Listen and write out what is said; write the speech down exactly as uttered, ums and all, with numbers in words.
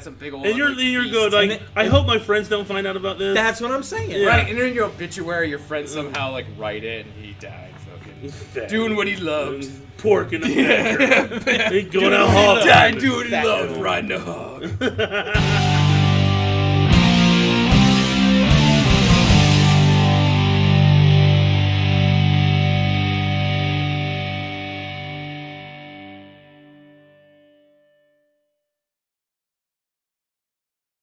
got some big old. And you're, like, and you're beast. good. Like, then- I hope my friends don't find out about this. That's what I'm saying. Yeah. Right, and in your obituary, your friends somehow like write it, and he died fucking Fat. doing what he loved. Pork in the Yeah. background. He going Doing out what he hog. died doing what he Fat loved, dude. riding a hog.